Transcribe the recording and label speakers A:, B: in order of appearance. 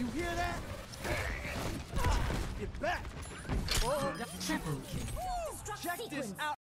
A: You hear that? Get back! Oh,
B: Triple kill.
A: check this out!